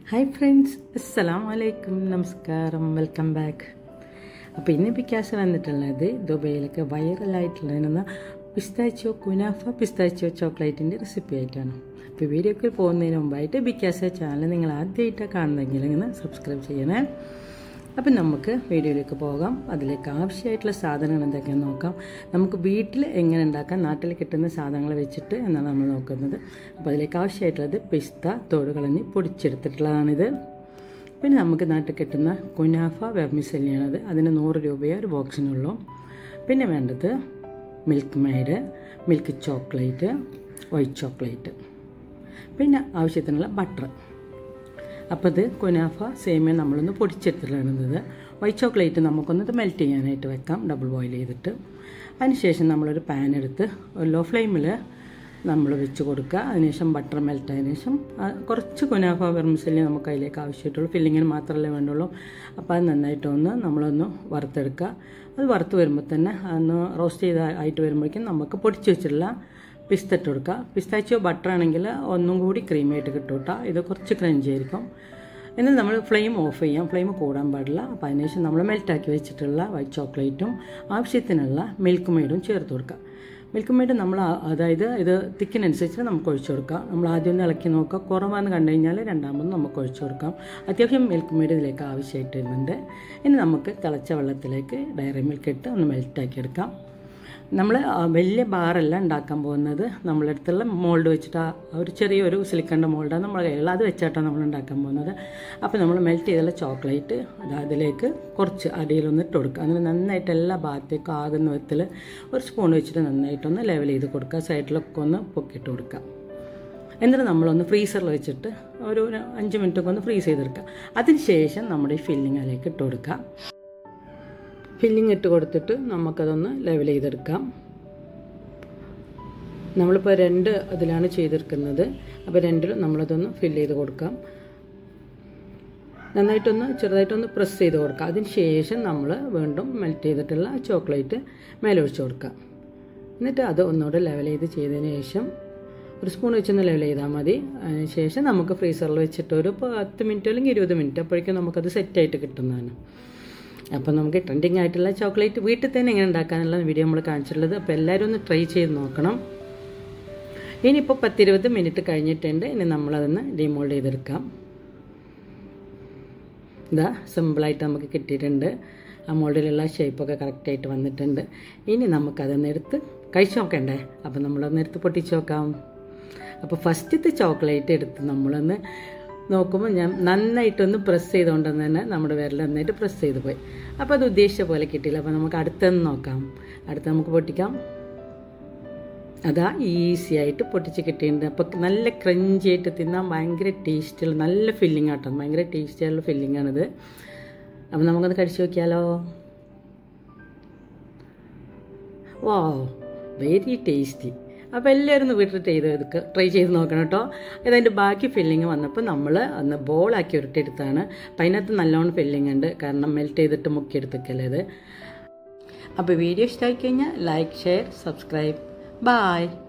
Hi friends, അസ്സലാമലൈക്കും, നമസ്കാരം, welcome back. അപ്പോൾ ഇന്ന് പിക്കാസ് വന്നിട്ടുള്ളത് ദുബൈയിലൊക്കെ വൈറലായിട്ടുള്ള പിസ്താച്ചിയോ കുനാഫ പിസ്താച്ചിയോ ചോക്ലേറ്റിൻ്റെ റെസിപ്പി ആയിട്ടാണ്. അപ്പോൾ വീഡിയോക്ക് പോകുന്നതിന് മുമ്പായിട്ട് പിക്കാസ് ചാനൽ നിങ്ങൾ ആദ്യമായിട്ടാണ് കാണുന്നതെങ്കിൽ ഇങ്ങനെ സബ്സ്ക്രൈബ് ചെയ്യണേ. അപ്പം നമുക്ക് വീഡിയോയിലേക്ക് പോകാം. അതിലേക്ക് ആവശ്യമായിട്ടുള്ള സാധനങ്ങൾ എന്തൊക്കെയാണെന്ന് നോക്കാം. നമുക്ക് വീട്ടിൽ എങ്ങനെ ഉണ്ടാക്കാം, നാട്ടിൽ കിട്ടുന്ന സാധനങ്ങൾ വെച്ചിട്ട് എന്നാണ് നമ്മൾ നോക്കുന്നത്. അപ്പോൾ അതിലേക്ക് ആവശ്യമായിട്ടുള്ളത് പിസ്ത തോട് കളഞ്ഞ് പൊടിച്ചെടുത്തിട്ടുള്ളതാണിത്. പിന്നെ നമുക്ക് നാട്ടിൽ കിട്ടുന്ന കുനാഫ വെർമിസെല്ലിയാണത്. അതിന് 100 രൂപയേ ഒരു ബോക്സിനുള്ളൂ. പിന്നെ വേണ്ടത് milkmaid, milk chocolate, white chocolate, പിന്നെ ആവശ്യത്തിനുള്ള ബട്ടർ. അപ്പോൾ ഇത് കുനാഫ സേമിയ നമ്മളൊന്ന് പൊടിച്ചെടുത്തിട്ടുള്ളത്. വൈറ്റ് ചോക്ലേറ്റ് നമുക്കൊന്നത് മെൽറ്റ് ചെയ്യാനായിട്ട് വെക്കാം, ഡബിൾ ബോയിൽ ചെയ്തിട്ട്. അതിനുശേഷം നമ്മളൊരു പാൻ എടുത്ത് ലോ ഫ്ലെയിമിൽ നമ്മൾ വെച്ച് കൊടുക്കുക. അതിനുശേഷം ബട്ടർ മെൽറ്റ് ആയതിനു ശേഷം കുറച്ച് കുനാഫ വെർമിസെല്ലി നമുക്ക് അതിലേക്ക് ആവശ്യമായിട്ടുള്ളൂ, ഫില്ലിങ്ങിന് മാത്രമല്ലേ വേണ്ടുള്ളൂ. അപ്പോൾ അത് നന്നായിട്ടൊന്ന് നമ്മളൊന്ന് വറുത്തെടുക്കുക. അത് വറുത്ത് വരുമ്പോൾ തന്നെ അതൊന്ന് റോസ്റ്റ് ആയിട്ട് വരുമ്പോഴേക്കും നമുക്ക് പൊടിച്ച് വെച്ചിട്ടുള്ള പിസ്ത ഇട്ട് കൊടുക്കുക. പിസ്താച്ചിയോ ബട്ടർ ആണെങ്കിൽ ഒന്നും കൂടി ക്രീമായിട്ട് കിട്ടും കേട്ടോ. ഇത് കുറച്ച് ക്രഞ്ചി ആയിരിക്കും. എന്നിട്ട് നമ്മൾ ഫ്ലെയിം ഓഫ് ചെയ്യാം, ഫ്ലെയിം കൂടാൻ പാടില്ല. അപ്പോൾ അതിനുശേഷം നമ്മൾ മെൽറ്റാക്കി വെച്ചിട്ടുള്ള വൈറ്റ് ചോക്ലേറ്റും ആവശ്യത്തിനുള്ള മിൽക്ക് മെയ്ഡും ചേർത്ത് കൊടുക്കുക. മിൽക്ക് മെയ്ഡ് നമ്മൾ അതായത് ഇത് തിക്കിനനുസരിച്ച് നമുക്ക് ഒഴിച്ചു കൊടുക്കാം. നമ്മൾ ആദ്യം ഒന്ന് ഇളക്കി നോക്കുക, കുറവാന്ന് കണ്ടു കഴിഞ്ഞാൽ രണ്ടാമത് നമുക്ക് ഒഴിച്ചു കൊടുക്കാം. അത്യാവശ്യം മിൽക്ക് മെയ്ഡ് ഇതിലേക്ക് ആവശ്യമായിട്ട് വരുന്നുണ്ട്. ഇനി നമുക്ക് തിളച്ച വെള്ളത്തിലേക്ക് ഡയറി മിൽക്ക് ഇട്ട് ഒന്ന് മെൽറ്റാക്കി എടുക്കാം. നമ്മൾ വലിയ ബാറല്ല ഉണ്ടാക്കാൻ പോകുന്നത്. നമ്മളെ അടുത്തുള്ള മോൾഡ് വെച്ചിട്ട് ഒരു ചെറിയൊരു സിലിക്കണിൻ്റെ മോൾഡാണ് നമ്മളെ കയ്യിലുള്ള, അത് വെച്ചിട്ടാണ് നമ്മൾ ഉണ്ടാക്കാൻ പോകുന്നത്. അപ്പോൾ നമ്മൾ മെൽറ്റ് ചെയ്തുള്ള ചോക്ലേറ്റ് അതിലേക്ക് കുറച്ച് അടിയിലൊന്ന് ഇട്ട് കൊടുക്കുക. അങ്ങനെ നന്നായിട്ട് എല്ലാ ഭാഗത്തേക്കും ആകുന്ന വിധത്തിൽ ഒരു സ്പൂൺ വെച്ചിട്ട് നന്നായിട്ടൊന്ന് ലെവൽ ചെയ്ത് കൊടുക്കുക. സൈഡിലൊക്കെ ഒന്ന് പൊക്കിയിട്ട് കൊടുക്കുക. എന്നിട്ട് നമ്മളൊന്ന് ഫ്രീസറിൽ വെച്ചിട്ട് ഒരു 5 മിനിറ്റൊക്കെ ഒന്ന് ഫ്രീസ് ചെയ്തെടുക്കുക. അതിന് ശേഷം നമ്മുടെ ഈ ഫില്ലിങ് അതിലേക്ക് ഇട്ട് കൊടുക്കുക. ഫില്ലിങ് ഇട്ട് കൊടുത്തിട്ട് നമുക്കതൊന്ന് ലെവൽ ചെയ്തെടുക്കാം. നമ്മളിപ്പോൾ 2 ഇതിലാണ് ചെയ്തെടുക്കുന്നത്. അപ്പോൾ 2ലും നമ്മളതൊന്ന് ഫില്ല് ചെയ്ത് കൊടുക്കാം. നന്നായിട്ടൊന്ന് ചെറുതായിട്ടൊന്ന് പ്രസ് ചെയ്ത് കൊടുക്കാം. അതിന് ശേഷം നമ്മൾ വീണ്ടും മെൽറ്റ് ചെയ്തിട്ടുള്ള ചോക്ലേറ്റ് മേലെ ഒഴിച്ച് കൊടുക്കാം. എന്നിട്ട് അത് ഒന്നുകൂടെ ലെവൽ ചെയ്തതിന് ശേഷം ഒരു സ്പൂൺ വെച്ചൊന്ന് ലെവൽ ചെയ്താൽ മതി. അതിന് ശേഷം നമുക്ക് ഫ്രീസറിൽ വെച്ചിട്ട് ഒരു 10 മിനിറ്റ് അല്ലെങ്കിൽ 20 മിനിറ്റ് അപ്പോഴേക്കും നമുക്കത് സെറ്റായിട്ട് കിട്ടുന്നതാണ്. അപ്പോൾ നമുക്ക് ട്രെൻഡിങ് ആയിട്ടുള്ള ചോക്ലേറ്റ് വീട്ടിൽ തന്നെ എങ്ങനെ ഉണ്ടാക്കാനുള്ള വീഡിയോ നമ്മൾ കാണിച്ചിട്ടുള്ളത്. അപ്പോൾ എല്ലാവരും ഒന്ന് ട്രൈ ചെയ്ത് നോക്കണം. ഇനിയിപ്പോൾ 10-20 മിനിറ്റ് കഴിഞ്ഞിട്ടുണ്ട്. ഇനി നമ്മളതൊന്ന് ഡിമോൾഡ് ചെയ്തെടുക്കാം. ഇതാ സിമ്പിളായിട്ട് നമുക്ക് കിട്ടിയിട്ടുണ്ട്. ആ മോൾഡിലുള്ള ഷേപ്പൊക്കെ കറക്റ്റായിട്ട് വന്നിട്ടുണ്ട്. ഇനി നമുക്കതൊന്ന് എടുത്ത് കഴിച്ച് നോക്കണ്ടേ. അപ്പോൾ നമ്മളൊന്ന് എടുത്ത് പൊട്ടിച്ച് നോക്കാം. അപ്പോൾ ഫസ്റ്റത്തെ ചോക്ലേറ്റ് എടുത്ത് നമ്മളൊന്ന് നോക്കുമ്പോൾ ഞാൻ നന്നായിട്ടൊന്ന് പ്രസ് ചെയ്തുകൊണ്ട് തന്നെ നമ്മുടെ വിരൽ നന്നായിട്ട് പ്രസ് ചെയ്ത് പോയി. അപ്പോൾ അത് ഉദ്ദേശിച്ച പോലെ കിട്ടിയില്ല. അപ്പോൾ നമുക്ക് അടുത്തൊന്ന് നോക്കാം. അടുത്ത് നമുക്ക് പൊട്ടിക്കാം. അതാ ഈസി ആയിട്ട് പൊട്ടിച്ച് കിട്ടിയിട്ടുണ്ട്. അപ്പോൾ നല്ല ക്രഞ്ചി ആയിട്ട് തിന്നാൻ ഭയങ്കര ടേസ്റ്റുള്ള നല്ല ഫില്ലിംഗ് ആട്ടോ. ഭയങ്കര ടേസ്റ്റിയുള്ള ഫില്ലിംഗ് ആണിത്. അപ്പോൾ നമുക്കത് കഴിച്ച് നോക്കിയാലോ. Wow, very tasty. അപ്പോൾ എല്ലാവരും വീട്ടിൽ ട്രൈ ചെയ്ത് നോക്കണം കേട്ടോ. ഇതിൻ്റെ ബാക്കി ഫില്ലിങ് വന്നപ്പോൾ നമ്മൾ ഒന്ന് ബോളാക്കി ഉരുട്ടിയെടുത്താണ്. അപ്പം അതിനകത്ത് നല്ലോണം ഫില്ലിങ് ഉണ്ട്, കാരണം മെൽറ്റ് ചെയ്തിട്ട് മുക്കിയെടുത്തൊക്കെയല്ലേ ഇത്. അപ്പോൾ വീഡിയോ ഇഷ്ടമായി കഴിഞ്ഞാൽ ലൈക്ക്, ഷെയർ, സബ്സ്ക്രൈബ്. ബായ്.